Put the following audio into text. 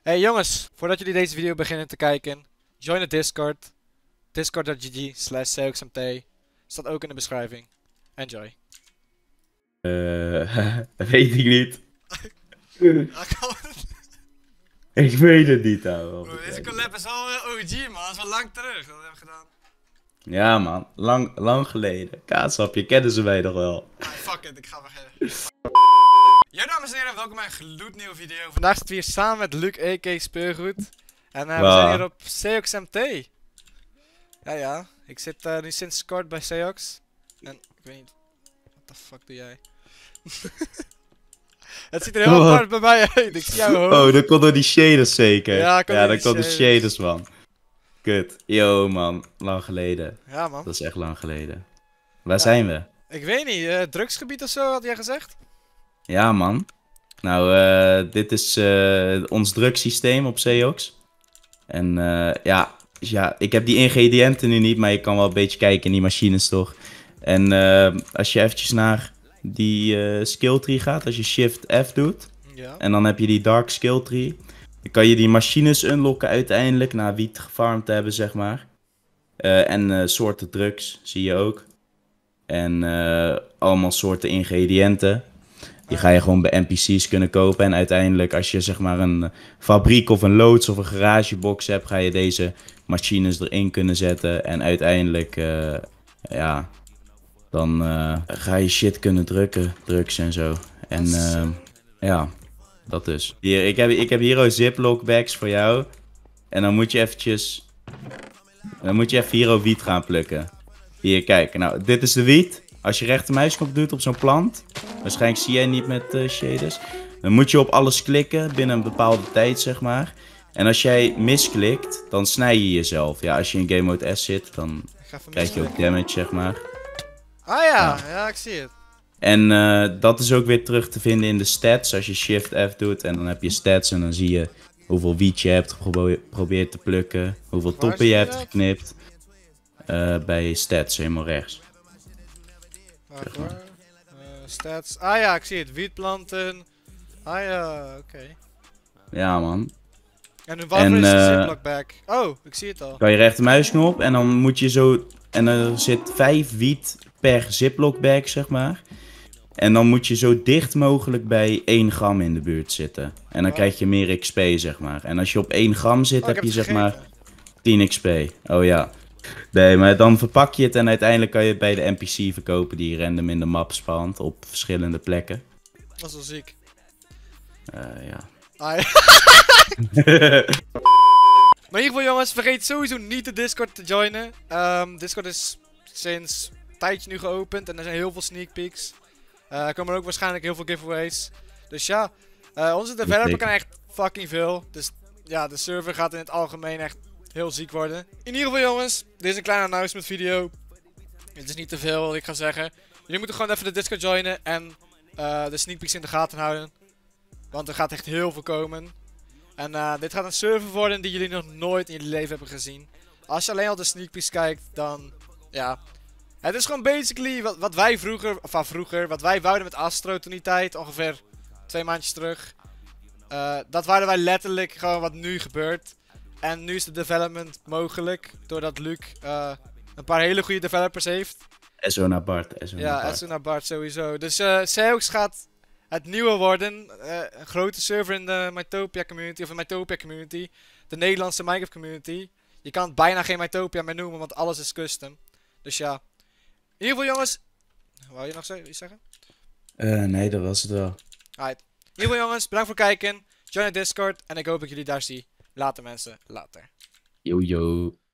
Hey jongens, voordat jullie deze video beginnen te kijken, join de Discord. Discord.gg/seoxmt. Staat ook in de beschrijving. Enjoy. Weet ik niet. Ik weet het niet, ouwe. Deze collab is al OG man, dat is wel lang terug dat we hebben gedaan. Ja man, lang geleden. Kaasapje, kennen ze mij nog wel. Ah, fuck it, ik ga beginnen. Yo dames en heren, welkom bij een gloednieuwe video. Vandaag zitten we hier samen met Luc a.k. Speurgoed. En we zijn hier op SeoxMT. Ja, ik zit nu sinds kort bij Seox. En ik weet niet, wat de fuck doe jij? Het ziet er heel apart bij mij uit, ik zie jou hoofd. Oh, dat komt door die shaders zeker. Ja, dat komt door de shaders man. Kut. Yo man, lang geleden. Ja man. Dat is echt lang geleden. Waar zijn we? Ik weet niet, drugsgebied of zo had jij gezegd? Ja man. Nou, dit is ons drugssysteem op Seox. En ja, ik heb die ingrediënten nu niet, maar je kan wel een beetje kijken in die machines toch. En als je eventjes naar die skill tree gaat, als je shift F doet. Ja. En dan heb je die dark skill tree. Dan kan je die machines unlocken uiteindelijk, na wiet gefarmd te hebben zeg maar. En soorten drugs zie je ook. En allemaal soorten ingrediënten. Die ga je gewoon bij NPC's kunnen kopen. En uiteindelijk als je zeg maar een fabriek of een loods of een garagebox hebt, ga je deze machines erin kunnen zetten. En uiteindelijk, ja, dan ga je shit kunnen drukken, drugs en zo. En ja, dat dus. Hier, ik heb hier ook ziplock bags voor jou. En dan moet je eventjes, even hier ook wiet gaan plukken. Hier, kijk, nou, dit is de wiet. Als je rechtermuisknop doet op zo'n plant, waarschijnlijk zie jij niet met shaders, dan moet je op alles klikken binnen een bepaalde tijd, zeg maar. En als jij misklikt, dan snij je jezelf. Ja, als je in Game Mode S zit, dan krijg je ook damage, zeg maar. Ah ja, ik zie het. En dat is ook weer terug te vinden in de stats. Als je Shift F doet en dan heb je stats en dan zie je hoeveel wiet je hebt geprobeerd te plukken, hoeveel toppen je hebt geknipt. Bij stats, helemaal rechts. Wacht hoor. Stats. Ah ja, ik zie het. Wietplanten. Ah ja, oké. Ja man. En waarvoor is de ziplock bag? Oh, ik zie het al. Kan je rechtermuisknop en dan moet je zo... En er zit 5 wiet per ziplock bag, zeg maar. En dan moet je zo dicht mogelijk bij 1 gram in de buurt zitten. En dan krijg je meer XP, zeg maar. En als je op 1 gram zit, heb je zeg maar 10 XP. Oh ja. Nee, maar dan verpak je het en uiteindelijk kan je het bij de NPC verkopen die random in de map spawnt op verschillende plekken. Dat is wel ziek. Ja. Ah, ja. Maar in ieder geval jongens, vergeet sowieso niet de Discord te joinen. Discord is sinds een tijdje nu geopend en er zijn heel veel sneak peeks. Er komen ook waarschijnlijk heel veel giveaways. Dus ja, onze developer kan echt fucking veel. Dus ja, de server gaat in het algemeen echt heel ziek worden. In ieder geval jongens, dit is een kleine announcement video. Het is niet te veel wat ik ga zeggen. Jullie moeten gewoon even de Discord joinen en de sneak peeks in de gaten houden. Want er gaat echt heel veel komen. En dit gaat een server worden die jullie nog nooit in jullie leven hebben gezien. Als je alleen al de sneak peeks kijkt, dan ja. Het is gewoon basically wat wij wat wij wouden met Astro toen die tijd, ongeveer 2 maandjes terug. Dat wouden wij letterlijk gewoon wat nu gebeurt. En nu is de development mogelijk, doordat Luc een paar hele goede developers heeft. SO naar Bart. Ja, SO naar Bart sowieso. Dus Seox gaat het nieuwe worden. Een grote server in de Mytopia community, of de Mytopia community. De Nederlandse Minecraft community. Je kan het bijna geen Mytopia meer noemen, want alles is custom. Dus ja. In ieder geval jongens. Wou je nog iets zeggen? Nee, dat was het wel. Alright. In ieder geval jongens, bedankt voor het kijken. Join de Discord en ik hoop dat jullie daar zie. Later mensen, later. Yo.